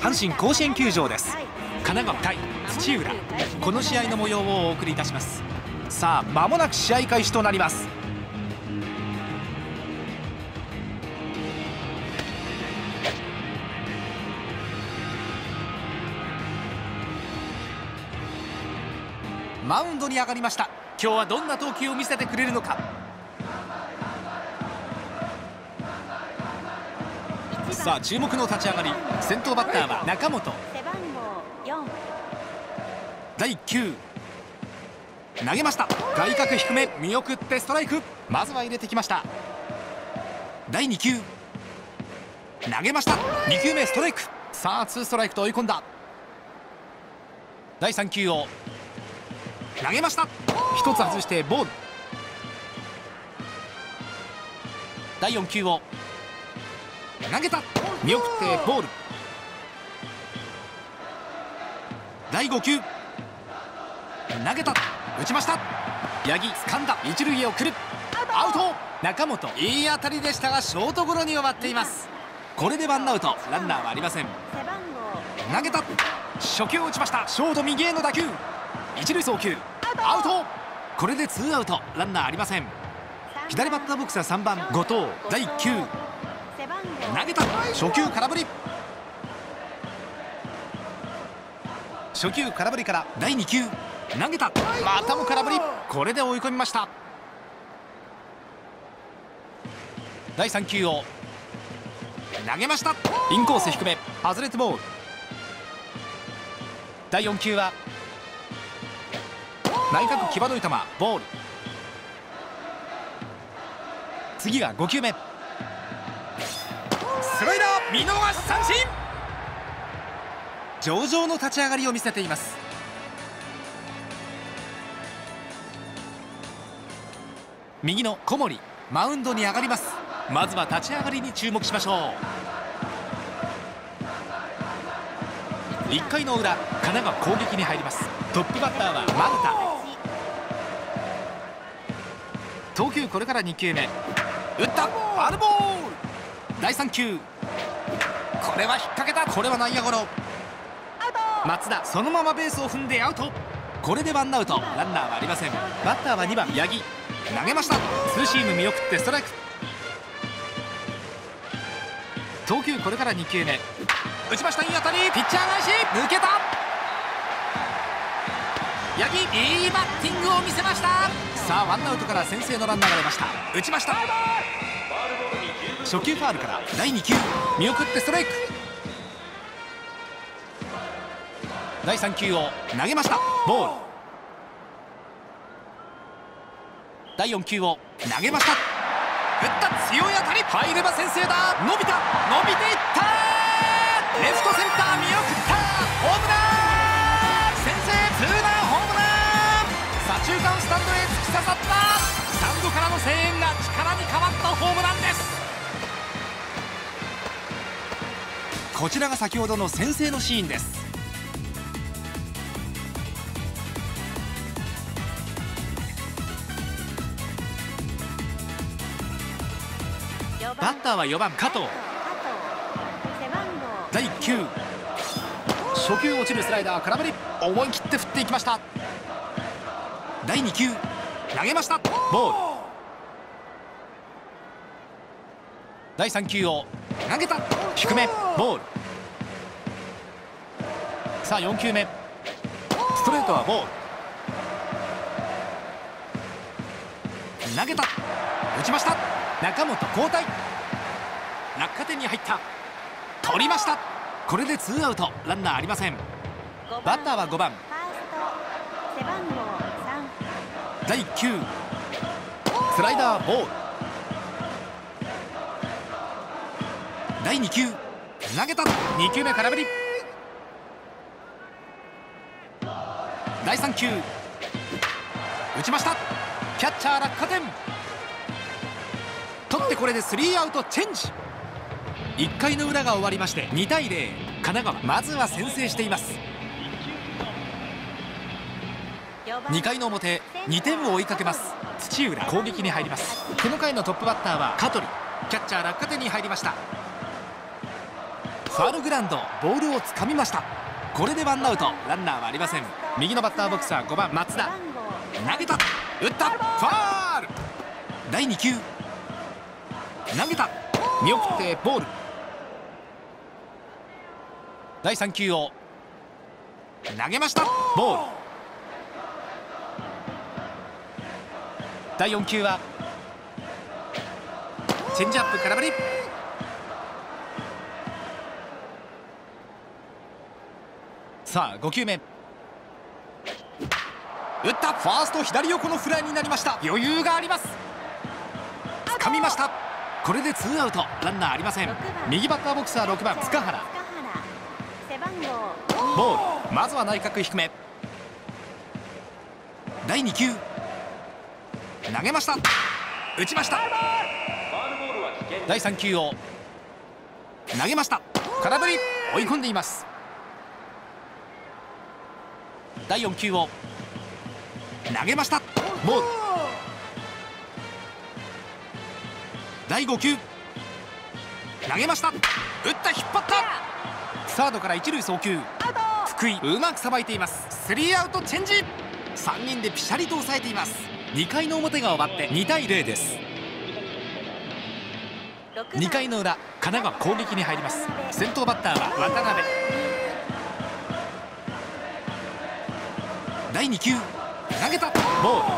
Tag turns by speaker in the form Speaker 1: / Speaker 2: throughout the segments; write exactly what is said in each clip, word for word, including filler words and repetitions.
Speaker 1: 阪神甲子園球場です。神奈川対土浦、この試合の模様をお送りいたします。さあ間もなく試合開始となります。マウンドに上がりました。今日はどんな投球を見せてくれるのか。さあ注目の立ち上がり、先頭バッターは中本。だいいっ球投げました。外角低め、見送ってストライク。まずは入れてきました。だいに球投げました。に球目ストライク。さあツーストライクと追い込んだ。だいさん球を投げました。ひとつ外してボール。だいよん球を投げた。見送ってボール。だいご球投げた。打ちました。八木掴んだ。一塁へ送る。アウト。中本いい当たりでしたがショートゴロに終わっています。これでワンアウト、ランナーはありません。投げた。初球を打ちました。ショート右への打球。一塁送球アウト。これでツーアウト、ランナーありません。左バッターボックスはさんばん後藤。だいいっ球投げた。初球空振り。初球空振りからだいに球投げた。またも空振り。これで追い込みました。だいさん球を投げました。インコース低め、外れてボール。だいよん球は内角際どい球、ボール。次がご球目、スライダー、見逃し三振。上々の立ち上がりを見せています。右の小森、マウンドに上がります。まずは立ち上がりに注目しましょう。いっかいの裏、神奈川攻撃に入ります。トップバッターは丸田。投球これからに球目、打った。ファウルボール。だいさん球、これは引っ掛けた。これは内野ゴロ。松田そのままベースを踏んでアウト。これでワンアウト、ランナーはありません。バッターはにばん八木。投げました。ツーシーム見送ってストライク。投球これからに球目、打ちました。いい当たり。ピッチャー返し抜けた。八木いいバッティングを見せました。さあワンアウトから先制のランナーが出ました。打ちました。初球ファウルからだいに球見送ってストライク。だいさん球を投げました。ボール。だいよん球を投げました。打った。強い当たり。入れば先制だ。伸びた。伸びていった。レフトセンター見送った。ホームラン。先制ツーランホームラン。左中間スタンドへ突き刺さった。スタンドからの声援が力に変わったホームランです。こちらが先ほどの先制のシーンです。バッターはよばん加藤。だいいっ球、初球落ちるスライダー、空振り。思い切って振っていきました。だいに球投げました。ボール。だいさん球を投げた。低めボール。さあよん球目、ストレートはボール。投げた。打ちました。中本交代。落下点に入った。取りました。これでツーアウト、ランナーありません。バッターはごばんだいいっ球スライダーボール。だいに球投げた。に球目空振り。だいさん球打ちました。キャッチャー落下点。取ってこれでスリーアウトチェンジ。いっかいの裏が終わりましてにたいゼロ、神奈川まずは先制しています。にかいの表、にてんを追いかけます土浦。攻撃に入ります。この回のトップバッターは香取。キャッチャー落下点に入りました。 ファウルグラウンド、ボールをつかみました。これでワンアウト、ランナーはありません。右のバッターボックスはごばん松田。投げた、打った、ファール。だいに球、投げた、見送ってボール。だいさん球を投げました、ボール。だいよん球はチェンジアップ、空振り。さあご球目、打った、ファースト左横のフライになりました。余裕があります。掴みました。これでツーアウト、ランナーありません。右バッターボックスはろくばん塚原。ボール、まずは内角低め。だいに球、投げました、打ちました。だいさん球を投げました、空振り。追い込んでいます。だいよん球を投げました、ボール。だいご球、投げました、打った、引っ張った。サードから一塁送球、福井うまくさばいています。スリーアウトチェンジ。さんにんでピシャリと抑えています。にかいの表が終わってにたいゼロです。にかいの裏、神奈川攻撃に入ります。先頭バッターは渡辺。だいに球、投げた、ボール。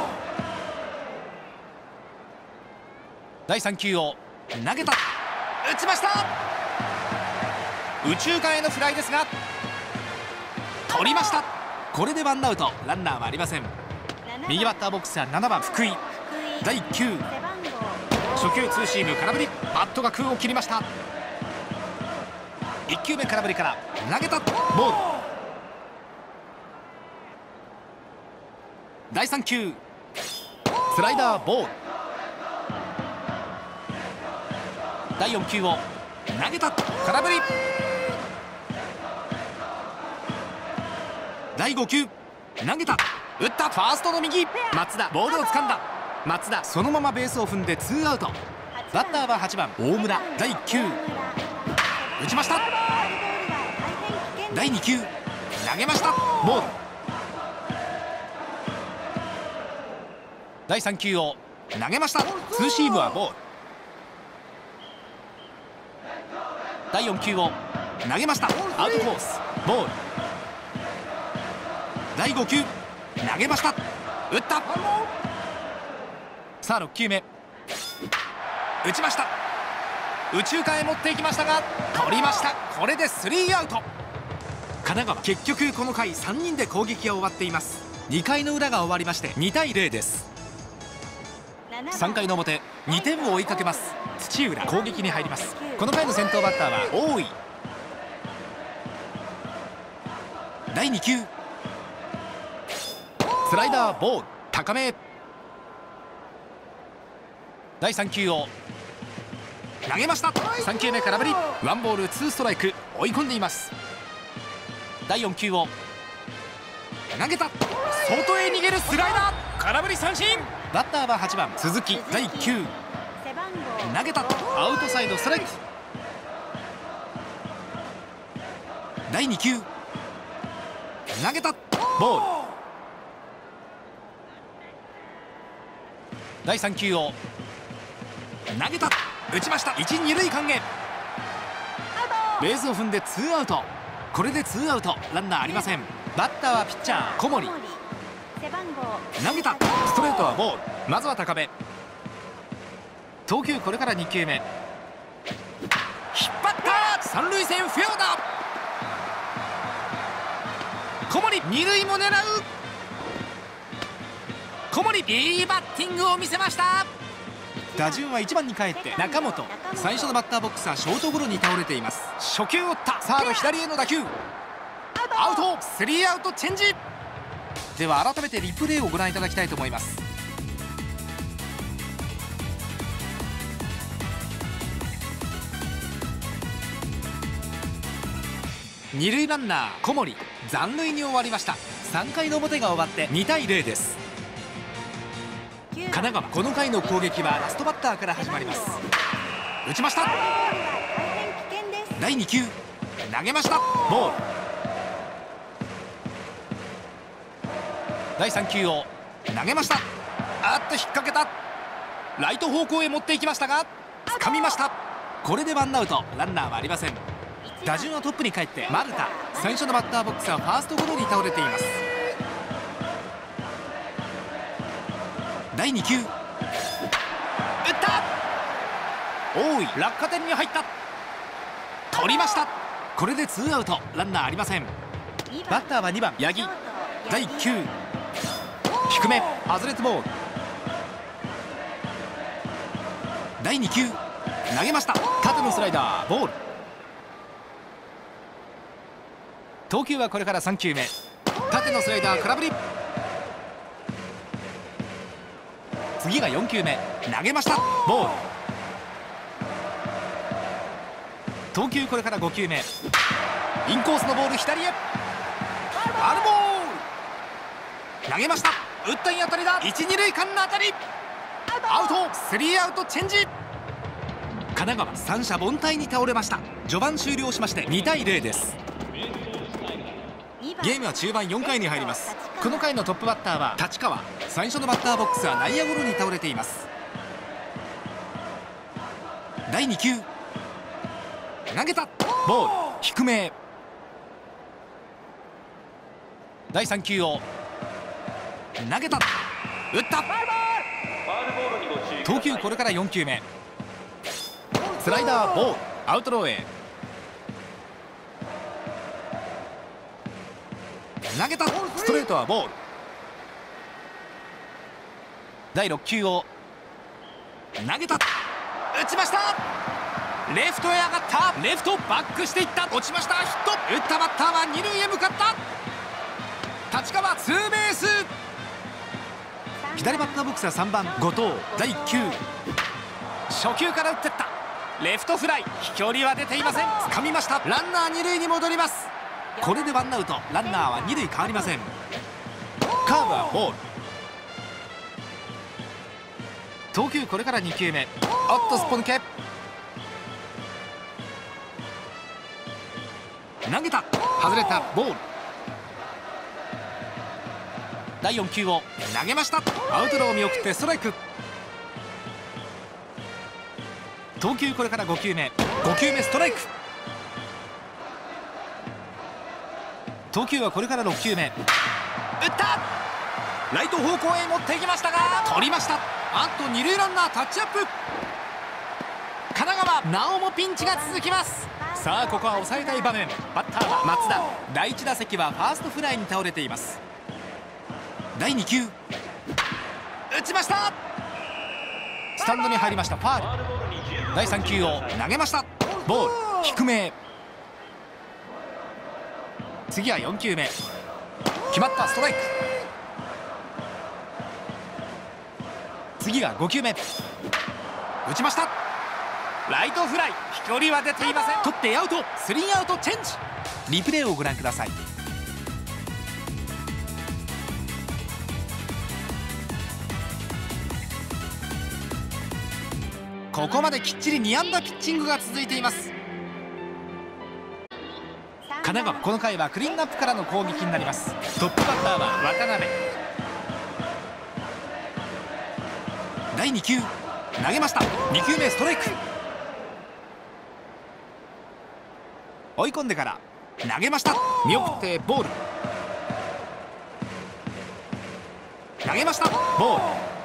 Speaker 1: だいさん球を投げた、打ちました。右中間へのフライですが取りました。これでワンアウト、ランナーはありません。右バッターボックスはななばん福井。だいいっ球、初球ツーシーム、空振り。バットが空を切りました。いっ球目空振りから投げた、ボール。だいさん球、スライダー、ボール。だいよん球を投げた、空振り。だいご球、投げた、打った、ファーストの右、松田、ボールを掴んだ。松田そのままベースを踏んでツーアウト。バッターははちばん大村。だいいっ球、打ちました。だいに球、投げました、ボール。だいさん球を投げました、ツーシームはボール。だいよん球を投げました、アウトコース、ボール。だいご球、投げました、打った。さあろっ球目、打ちました。右中間へ持っていきましたが取りました。これでスリーアウト。神奈川結局この回さんにんで攻撃が終わっています。にかいの裏が終わりましてにたいゼロです。さんかいの表、にてんを追いかけます土浦。攻撃に入ります。この回の先頭バッターは大井。だいに球、スライダー、ボール、高め。だいさん球を投げました。さん球目空振り。ワンボールツーストライク、追い込んでいます。だいよん球を投げた、外へ逃げるスライダー、空振り三振。バッターははちばん鈴木。だいいっ球、投げた、アウトサイドストライク。だいに球、投げた、ボール。だいさん球を投げた、打ちました。一二塁間へ、ベースを踏んでツーアウト。これでツーアウト、ランナーありません。バッターはピッチャー小森。投げた、ストレートはボール。まずは高め。投球これからに球目、引っ張った、三塁線フェアだ。小森二塁も狙う。小森いいバッティングを見せました。打順はいちばんに帰って中本。最初のバッターボックスはショートゴロに倒れています。初球を打った、サード左への打球、アウト。スリーアウトチェンジ。では改めてリプレイをご覧いただきたいと思います。二塁ランナー小森残塁に終わりました。さんかいの表が終わってにたいゼロです。神奈川この回の攻撃はラストバッターから始まります。打ちました。だいに球、 投げました。ボール。だいさん球を投げました。あっと引っ掛けた。ライト方向へ持っていきましたが掴みました。これでワンアウト、ランナーはありません。打順はトップに帰って丸田。最初のバッターボックスはファーストゴロに倒れています。だいに球、打った。大井、落下点に入った。取りました。これでツーアウト、ランナーありません。バッターはにばん八木。だいいっ球、低め外れてボール。だいに球、投げました。縦のスライダー、ボール。投球はこれからさん球目。縦のスライダー、空振り。次がよん球目、投げました。ボール。投球これからご球目。インコースのボール、左へ。ファウルボール。投げました。打ったいい当たりだ。一二塁間の当たり。アウト。スリーアウトチェンジ。神奈川三者凡退に倒れました。序盤終了しましてにたいゼロです。ゲームは中盤よんかいに入ります。この回のトップバッターは立川。最初のバッターボックスは内野ゴロに倒れています。だいに球、投げた。ボール。低め。だいさん球を投げた。打った。投球これからよん球目。スライダー、ボール。アウトローへ投げた。ストレートはボール。だいろっ球を投げた。打ちました。レフトへ上がった。レフトバックしていった。落ちました。ヒット。打ったバッターは二塁へ向かった。立川ツーベース。左バッターボックスはさんばん後藤。だいいっ球、初球から打っていった。レフトフライ。飛距離は出ていません。掴みました。ランナー二塁に戻ります。これでワンアウト、ランナーは二塁変わりません。カーブはボール。投球これからに球目。おっと、すっぽ抜け。投げた。外れた。ボール。だいよん球を投げました。アウトローを見送ってストライク。投球これからご球目。ご球目ストライク。投球はこれからろっ球目。打った。ライト方向へ持っていきましたが取りました。あと二塁ランナータッチアップ。神奈川なおもピンチが続きます。さあここは抑えたい場面。バッターは松田。だいいち打席はファーストフライに倒れています。だいに球、打ちました。スタンドに入りました。ファウル。だいさん球を投げました。ボール。低め。次はよん球目。決まった。ストライク。次がご球目。打ちました。ライトフライ。飛距離は出ていません。取ってアウト。スリーアウトチェンジ。リプレイをご覧ください。ここまできっちりに安打ピッチングが続いています。神奈川この回はクリーンアップからの攻撃になります。トップバッターは渡辺。だいに球、投げました。に球目ストライク。追い込んでから投げました。見送ってボール。投げました。ボール。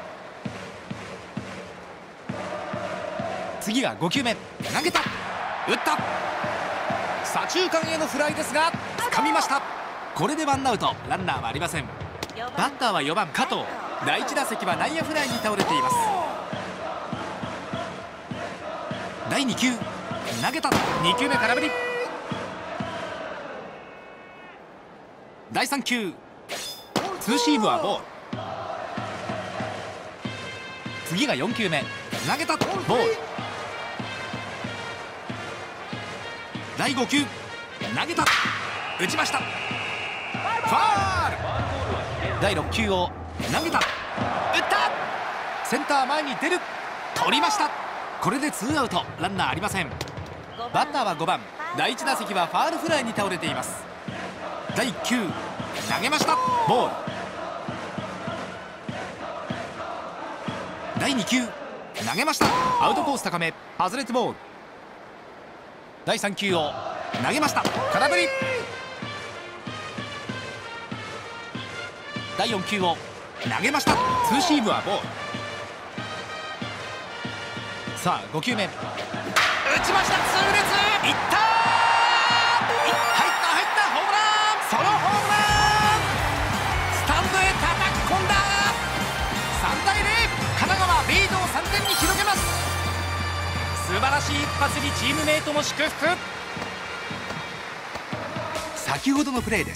Speaker 1: 次がご球目。投げた。打った。左中間へのフライですが掴みました。これでワンアウト、ランナーはありません。バッターはよばん加藤。だいいち打席は内野フライに倒れています。だいに球、投げた。に球目空振り。だいさん球、ツーシームはボール。次がよん球目。投げた。ボール。だいご球、投げた。打ちました。ファール。だいろっ球を投げた。打った。センター前に出る。取りました。これでツーアウト、ランナーありません。バッターはごばんだいいち打席はファールフライに倒れています。だいいっ球投げました。ボール。だいに球投げました。アウトコース高め外れてボール。だいさん球を投げました。空振り。だいよん球を投げました。ツーシームはボール。さあご球目打ちました。痛烈いった、入った入ったホームラン。ソロホームラン。スタンドへ叩き込んだ。さんたいゼロ、神奈川リードをさんてんに広げます。素晴らしい一発にチームメイトも祝福。先ほどのプレーです。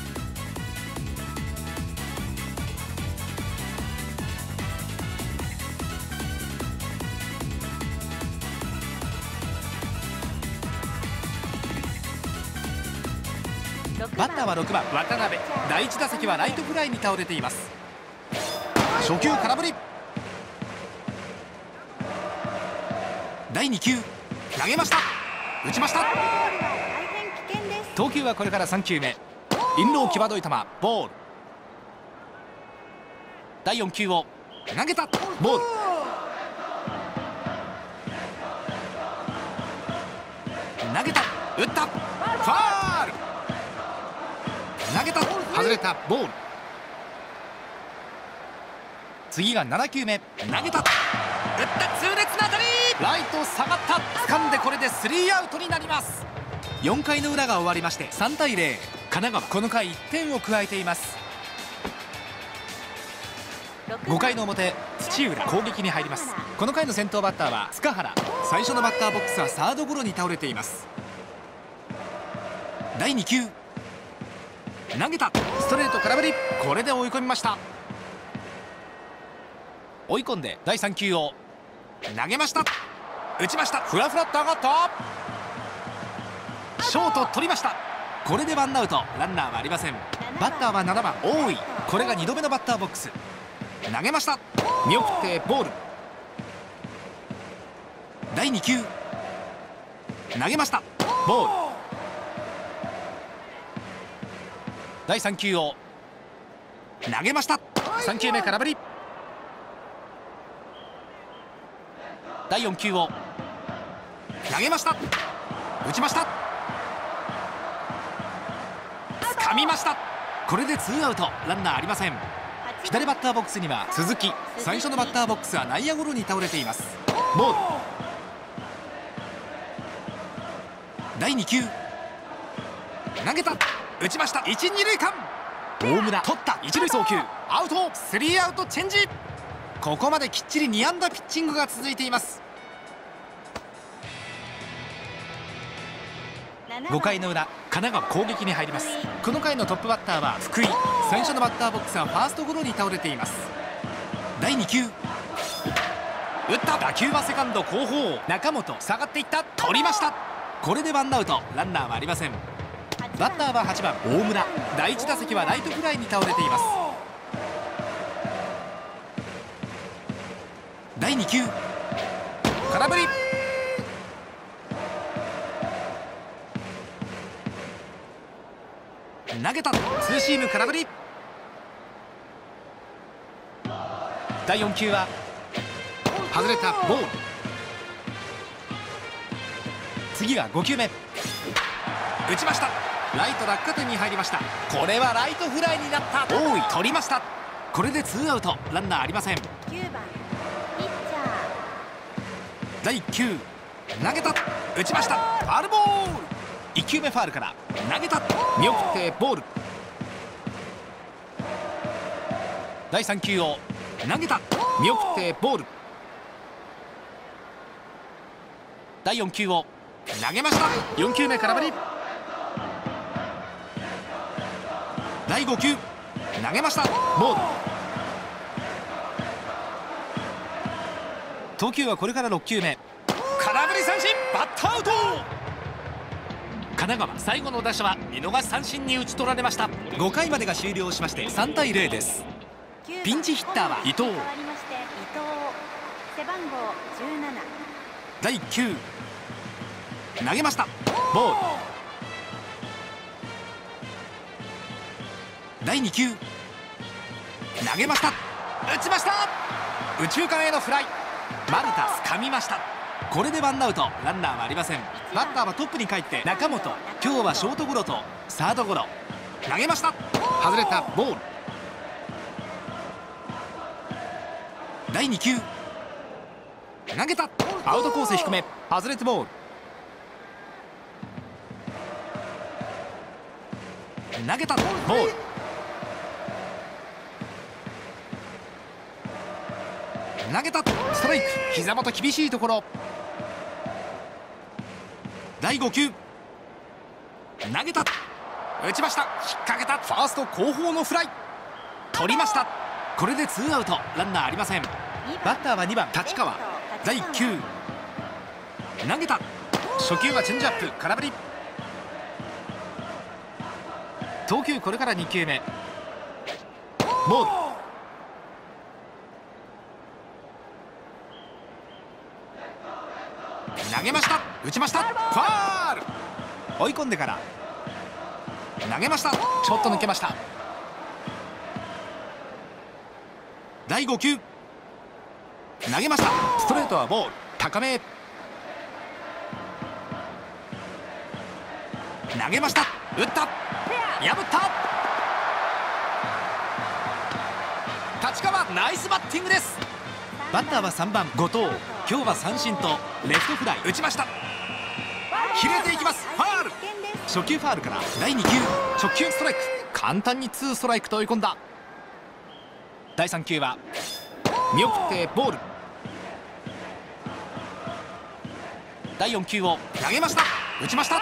Speaker 1: バッターはろくばん渡辺。だいいち打席はライトフライに倒れています。初球空振り。だいに球投げました。打ちました。投球はこれからさん球目。インロー際どい球ボール。だいよん球を投げた。ボール。投げた打った。ファール。投げた外れたボール。次がなな球目投げた打った。痛烈な当たり。ライト下がった。掴んでこれでスリーアウトになります。よんかいの裏が終わりましてさんたいゼロ。神奈川この回いってんを加えています。ごかいの表土浦攻撃に入ります。この回の先頭バッターは塚原。最初のバッターボックスはサードゴロに倒れています。だいに球投げた。ストレート空振り。これで追い込みました。追い込んでだいさん球を投げました。打ちました。フラフラっと上がった。ショート取りました。これでワンアウト。ランナーはありません。バッターはななばん大井。これがにどめのバッターボックス。投げました。見送ってボール。だいに球投げました。ボール。だいさん球を投げました。さん球目空振り。だいよん球を投げました。打ちました。掴みました。これでツーアウト。ランナーありません。左バッターボックスには鈴木。最初のバッターボックスは内野ゴロに倒れています。ボール。だいに球投げた。打ちました。いち、に塁間。大村取った。一塁送球アウト。スリーアウトチェンジ。ここまできっちりに安打ピッチングが続いています。ごかいの裏神奈川攻撃に入ります。この回のトップバッターは福井。最初のバッターボックスはファーストゴロに倒れています。だいに球打った。打球はセカンド後方。中本下がっていった。取りました。これでワンアウト。ランナーはありません。バッターははちばん大村。だいいち打席はライトフライに倒れています。だいに球空振り。投げた。ツーシーム空振り。だいよん球は外れたボール。次がご球目打ちました。ライト落下点に入りました。これはライトフライになった。大井取りました。これでツーアウト。ランナーありません。だいいっ球投げた。打ちました。ファウルボール。いっ球目ファウルから投げた。見送ってボール。だいさん球を投げた。見送ってボール。だいよん球を投げました。よん球目空振り。だいご球投げました。ボール。投球はこれからろっ球目。空振り三振。バッターアウト。神奈川最後の打者は見逃し三振に打ち取られました。ごかいまでが終了しましてさんたいゼロです。ピンチヒッターは伊藤。だいいっ球投げました。ボール。だいに球投げました。打ちました。右中間へのフライ。丸田掴みました。これでワンアウト、ランナーはありません。バッターはトップに帰って中本。今日はショートゴロとサードゴロ。投げました。外れた。ボール。だいに球投げた。アウトコース低め、外れてボール。投げた。ボール。投げた。ストライク。膝元厳しいところ。だいご球投げた。打ちました。引っ掛けた。ファースト後方のフライ。取りました。これでツーアウト、ランナーありません。バッターはにばん立川。だいいっ球投げた。初球はチェンジアップ、空振り。投球これからに球目。ボール。投げました。打ちました。ファール。追い込んでから投げました。ちょっと抜けました。だいご球投げました。ストレートはボール。高め。投げました。打った。破った。立川ナイスバッティングです。バッターはさんばん後藤。今日は三振とレフトフライ。打ちました。切れていきます。ファール。初球ファールからだいに球直球ストライク。簡単にツーストライクと追い込んだ。だいさん球は見送ってボール。だいよん球を投げました。打ちました。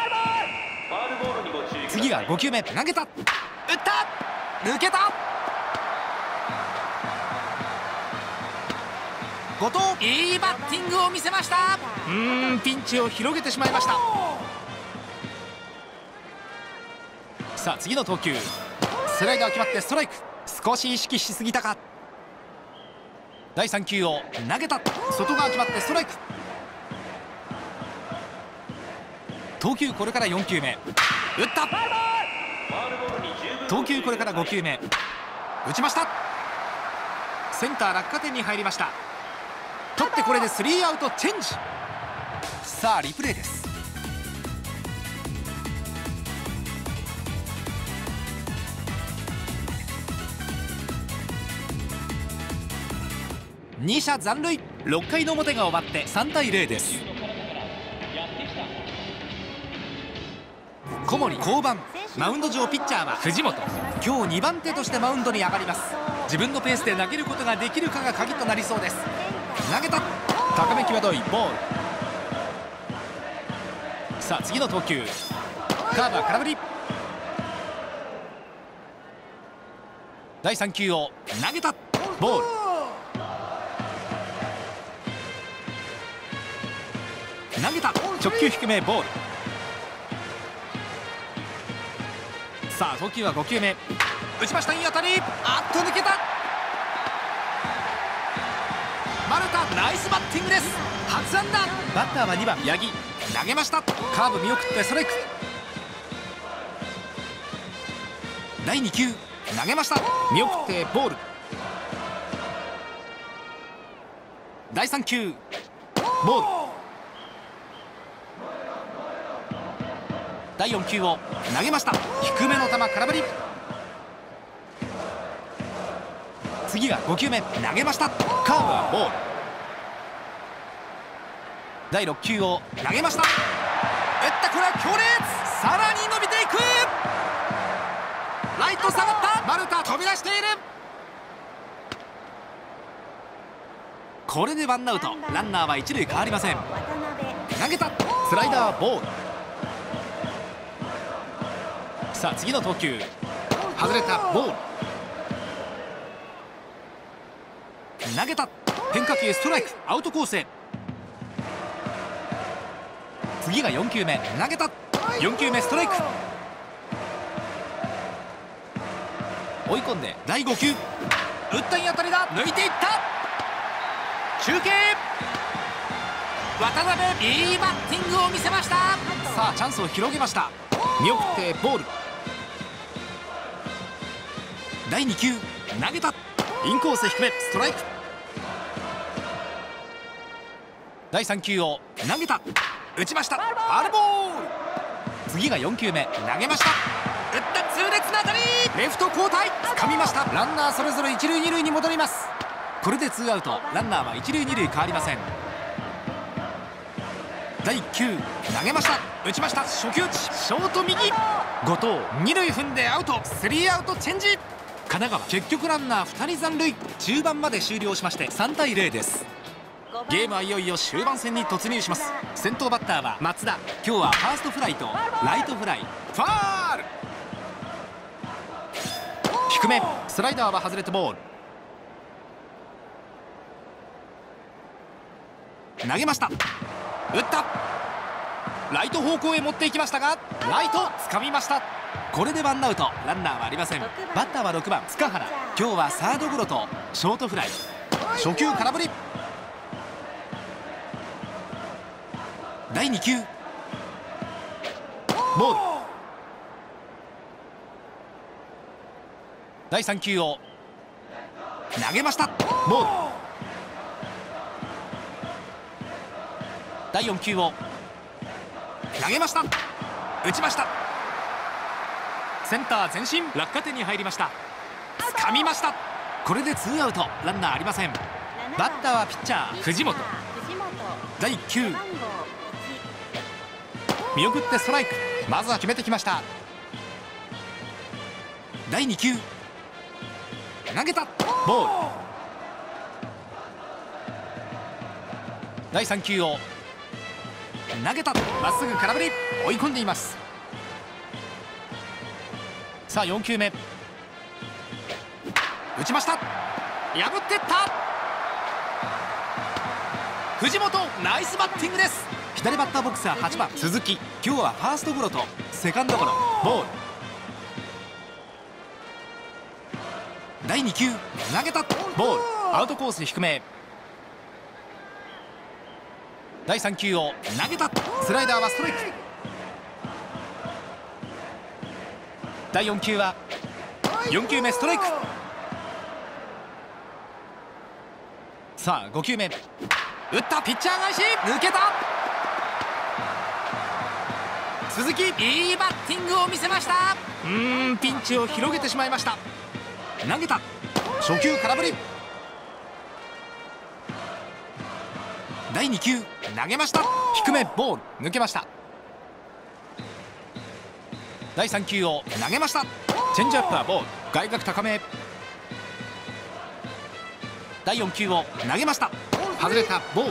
Speaker 1: 次がご球目投げた。打った。抜けた。後藤、いいバッティングを見せました。うーん、ピンチを広げてしまいました。さあ次の投球、スライダー決まってストライク。少し意識しすぎたか。だいさん球を投げた。外側決まってストライク。投球これからよん球目。打った。投球これからご球目。打ちました。センター落下点に入りました。取ってこれでスリーアウトチェンジ。さあリプレイです。に者残塁。ろっかいの表が終わってさんたいゼロです。小森降板。マウンド上ピッチャーは藤本。今日にばん手としてマウンドに上がります。自分のペースで投げることができるかが鍵となりそうです。投げた。高め際どいボール。さあ次の投球、カーブは空振り。だいさん球を投げた。ボール。投げた。直球低めボール。さあ投球はご球目。打ちました。いい当たり。あっと抜けた。丸田ナイスバッティングです。初安打。バッターはにばん八木。投げました。カーブ見送ってストライク。だいに球投げました。見送ってボール。だいさん球ボール。だいよん球を投げました。低めの球空振り。次がご球目投げました。カーブはボール。だいろっ球を投げました。打った。これは強烈。さらに伸びていく。ライト下がった。丸田飛び出している。これでワンアウト、ランナーは一塁変わりません。投げた。スライダーボール。さあ次の投球、外れた。ボール。投げた。変化球ストライク。アウトコースへ。次がよん球目投げた。よん球目ストライク。追い込んでだいご球。打った。いい当たりだ。抜いていった。中継。 渡辺、いいバッティングを見せました。さあチャンスを広げました。見送ってボール。だいに球投げた。インコース低めストライク。だいさん球を投げた。打ちました。ファウルボール。次がよん球目投げました。打った痛烈な当たり。レフト交代掴みました。ランナーそれぞれ一塁二塁に戻ります。これでツーアウト。ランナーは一塁二塁変わりません。だいいっ球投げました。打ちました。初球打ちショート右。後藤二塁踏んでアウト。スリーアウトチェンジ。神奈川結局ランナーふたり残塁。中盤まで終了しましてさんたいゼロです。ゲームはいよいよ終盤戦に突入します。先頭バッターは松田。今日はファーストフライとライトフライ。ファール。低めスライダーは外れてボール。投げました。打った。ライト方向へ持っていきましたがライト掴みました。これでワンアウト。ランナーはありません。バッターはろくばん塚原。今日はサードゴロとショートフライ。初球空振り。だいに球ボール。だいさん球を投げました。ボール。だいよん球を投げました。打ちました。センター前進。落下点に入りました。掴みました。これでツーアウト。ランナーありません。バッターはピッチャー藤本。だいいっ球見送ってストライク。まずは決めてきました。だいに球投げた。ボール。だいさん球を投げた。まっすぐ空振り。追い込んでいます。さあよん球目打ちました。破っていった。藤本ナイスバッティングです。左バッターボックスははちばん鈴木。今日はファーストゴロとセカンドゴロ。ボール。だいに球投げた。ボール。アウトコース低め。だいさん球を投げた。スライダーはストライク。だいよん球はよん球目ストライク。さあご球目打った。ピッチャー返し抜けた。鈴木いいバッティングを見せました。うーんピンチを広げてしまいました。投げた。初球空振り。だいに球投げました。低めボール抜けました。だいさん球を投げました。チェンジアップはボール。外角高め。だいよん球を投げました。外れた。ボール。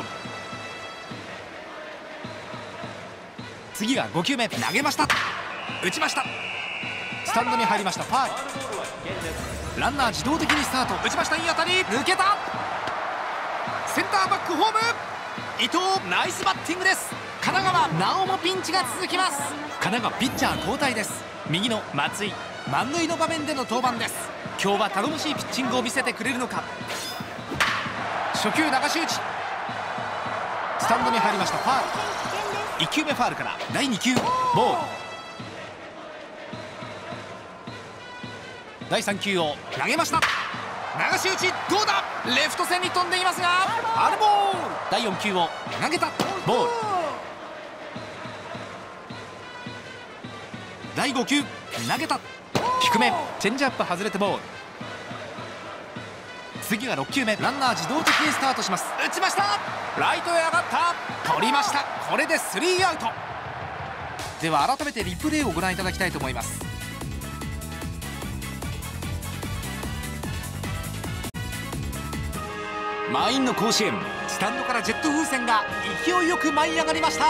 Speaker 1: 次がご球目投げました。打ちました。スタンドに入りました。ファウル。ランナー自動的にスタート。打ちました。いい当たり抜けた。センターバックホーム。伊藤ナイスバッティングです。神奈川なおもピンチが続きます。神奈川ピッチャー交代です。右の松井満塁の場面での登板です。今日は頼もしいピッチングを見せてくれるのか。初球流し打ち。スタンドに入りました。ファウル。いっ球目ファウルからだいに球ボール。だいさん球を投げました。流し打ちどうだ。レフト線に飛んでいますがファウルボール。だいよん球を投げた。ボール。だいご球投げた。低めチェンジアップ外れてボール。次がろく球目。ランナー自動的にスタートします。打ちました。ライトへ上がった。取りました。これでスリーアウト。では改めてリプレイをご覧いただきたいと思います。満員の甲子園。スタンドからジェット風船が勢いよく舞い上がりました。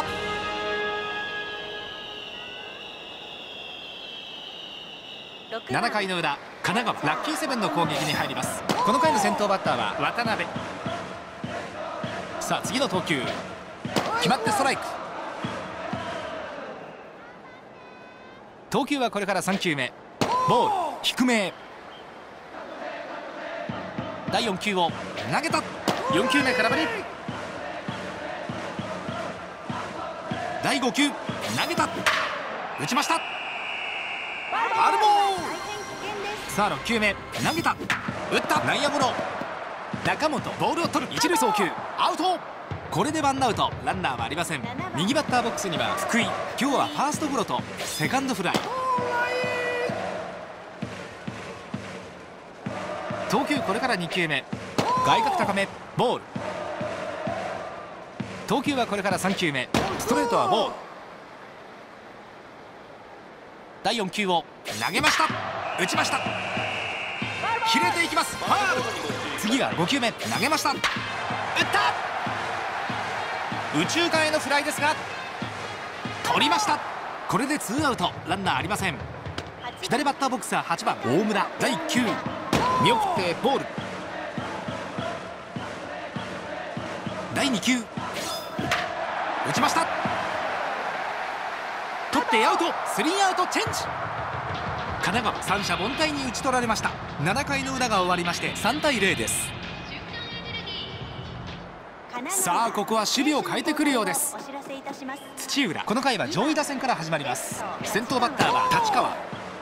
Speaker 1: なな回の裏、神奈川ラッキーセブンの攻撃に入ります。この回の先頭バッターは渡辺。さあ次の投球決まってストライク。投球はこれからさん球目ボール。低め。だいよん球を投げた。よん球目空振り。 だいごきゅう投げた、打ちました。ファウルボール。さあろっきゅうめ投げた、打った、内野ゴロ。中本ボールを取る、一塁送球アウト。これでワンアウト、ランナーはありません。右バッターボックスには福井、今日はファーストゴロとセカンドフライ。投球これからにきゅうめ、外角高めボール。投球はこれからさんきゅうめ、ストレートはボール。だいよん球を投げました、打ちました、切れていきます、ファウル。次がご球目、投げました、打った、右中間へのフライですが取りました。これでツーアウト、ランナーありません。左バッターボックスははちばん大村、だいいっ球見送ってボール。だいに球打ちました、取ってアウト、スリーアウトチェンジ。神奈川三者凡退に打ち取られました。ななかいの裏が終わりましてさんたいゼロです。さあここは守備を変えてくるようです。土浦、この回は上位打線から始まります。先頭バッターは立川、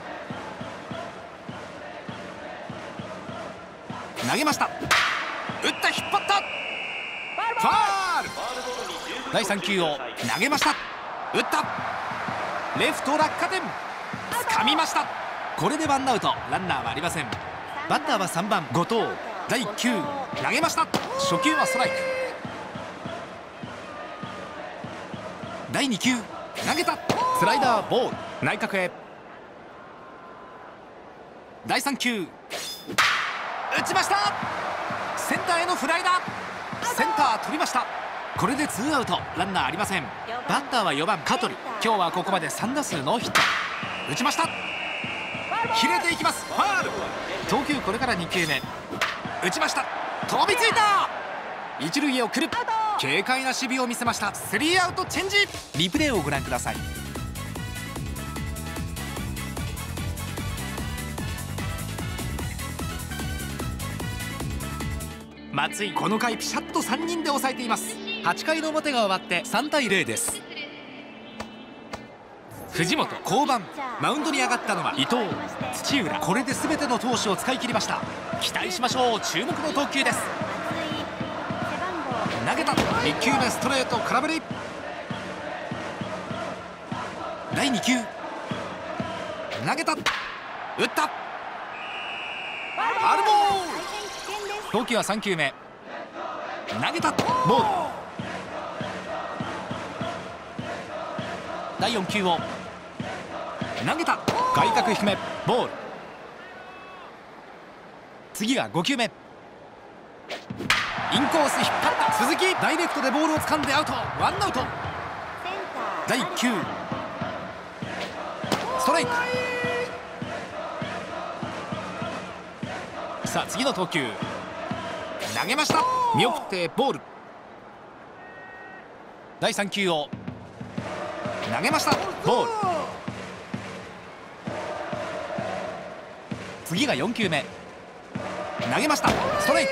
Speaker 1: 投げました、打った、引っ張った、ファール。だいさん球を投げました、打った、レフト落下点、掴みました。これでワンアウト、ランナーはありません。バッターはさんばん後藤、だいいっ球投げました、初球はストライク。だいに球投げた、スライダーボール、内角へ。だいさん球打ちました、センターへのフライだ、センター取りました。これでツーアウト、ランナーありません。バッターはよばん香取、今日はここまでさん打数ノーヒット。打ちました、切れていきます、ファール。投球これからに球目、打ちました、飛びついた、一塁へ送る、軽快な守備を見せました。スリーアウトチェンジ。リプレイをご覧ください。松井、この回ピシャッとさんにんで抑えています。はちかいの表が終わってさんたいゼロです。藤本降板、マウンドに上がったのは伊藤、土浦、これで全ての投手を使い切りました。期待しましょう、注目の投球です。投げた、いっ球目ストレート空振り。だいに球投げた、打った、ファウルボール。投球はさん球目、投げた、ボール。だいよん球を投げた、外角低めボール。次がご球目、インコース引っ張った鈴木、ダイレクトでボールを掴んでアウト、ワンアウト。だいいっ球ストライク。さあ次の投球、投げました、見送ってボール。だいさん球を投げました、ボール。次がよん球目、投げました、ストライク。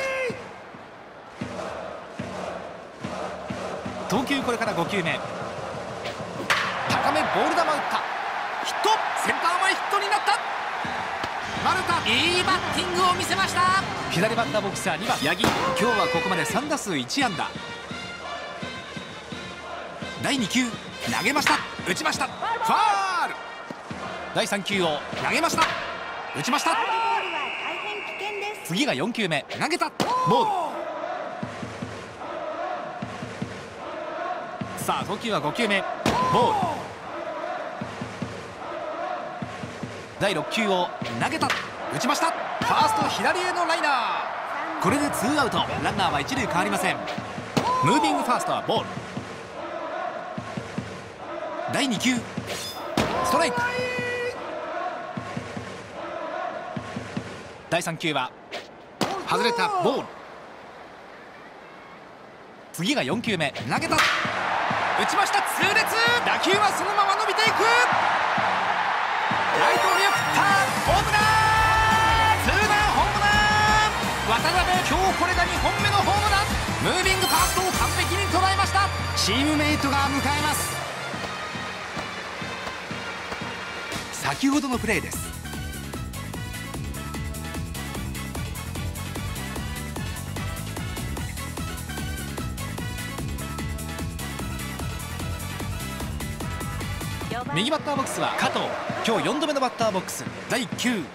Speaker 1: 投球これからご球目、高めボール球打った、ヒット、センター前ヒットになった。丸田、いいバッティングを見せました。左バッターボックスはにばん八木、今日はここまでさん打数いち安打。だいに球投げました、打ちました、ファール。だいさん球を投げました、打ちました。次がよん球目、投げた、ボール。さあ投球はご球目、ボール。だいろっ球を投げた、打ちました、ファースト左へのライナー。これでツーアウト、ランナーは一塁変わりません。ムービングファーストはボール。だいに球ストライク。だいさん球は外れた、ボール。次がよん球目、投げた、打ちました、痛烈。打球はそのまま伸びていく、ライトを見送った、ホームラン、ツーランホームラン。渡辺、今日これがにほんめのホームラン。ムービングファーストを完璧に捉えました。チームメイトが迎えます。 先ほどのプレーです。右バッターボックスは加藤。今日よんどめのバッターボックス。だいきゅう、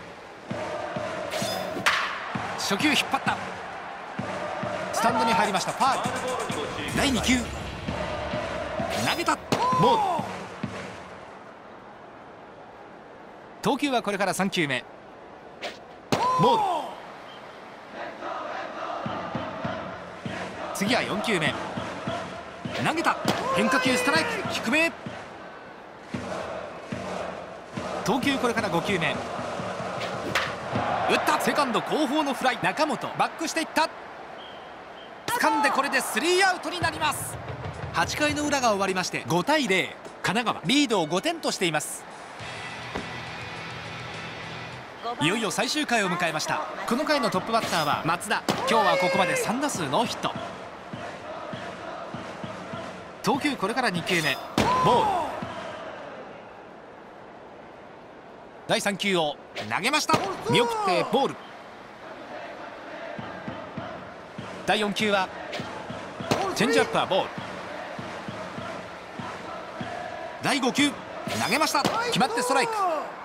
Speaker 1: 初球引っ張った、スタンドに入りました。ファウル。だいにきゅう、投げた、ボール。投球はこれからさんきゅうめ、ボール。次はよんきゅうめ、投げた、変化球ストライク、低め。投球これからごきゅうめ、打った、セカンド後方のフライ。中本バックしていった、掴んで、これでスリーアウトになります。はちかいの裏が終わりましてごたいゼロ、神奈川リードをごてんとしています。いよいよ最終回を迎えました。この回のトップバッターは松田。今日はここまでさんだすうノーヒット。投球これからにきゅうめ、ボール。だいさんきゅうを投げました、見送ってボール。だいよんきゅうはチェンジアップはボール。だいごきゅう投げました、決まってストライク。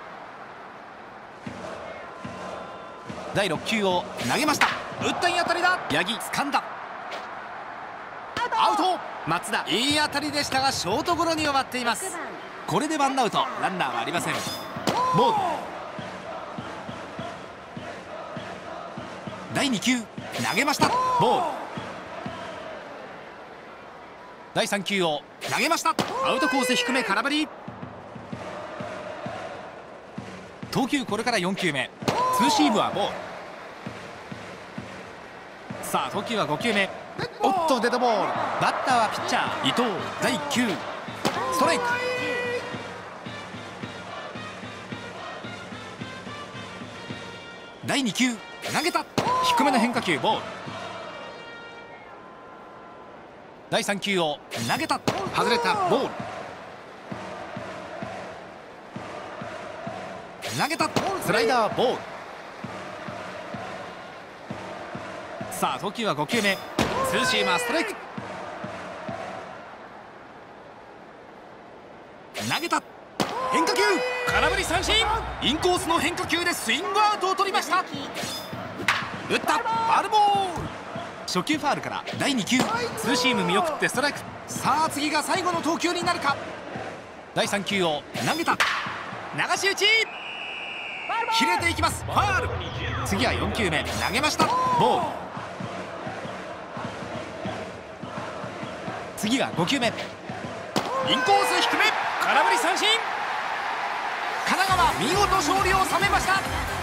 Speaker 1: だいろっきゅうを投げました、打った、いい当たりだ、八木掴んだ、アウト。松田いい当たりでしたがショートゴロに終わっています。これでワンアウト、ランナーはありません。ボール。だいにきゅう投げました、ボール。だいさんきゅうを投げました、アウトコース低め、空振り。投球これからよんきゅうめ、ツーシームはボール。さあ投球はごきゅうめ、おっとデッドボール。バッターはピッチャー伊藤。だいきゅうストライク。だいにきゅう投げた、低めの変化球、ボール。だいさんきゅうを投げた、外れた、ボール。投げた、スライダー、ボール。さあ投球はごきゅうめ、ツーシーマー、ストライク。投げた、変化球、空振り三振。インコースの変化球でスイングアウトを取りました。打った、ファウルボール。初球ファウルからだいにきゅう、ツーシーム見送ってストライク。さあ次が最後の投球になるか。だいさんきゅうを投げた、流し打ち、切れていきます、ファウル。次はよんきゅうめ、投げました、ボール。次がごきゅうめ、インコース低め、空振り三振。神奈川見事勝利を収めました。